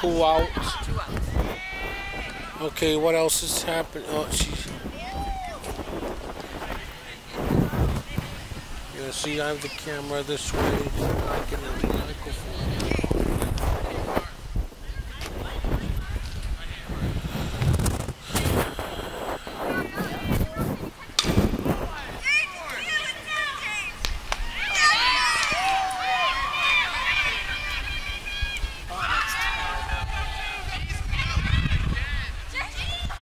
2 out. Okay, what else is happening? Oh, she's... Yeah, see, I have the camera this way. I can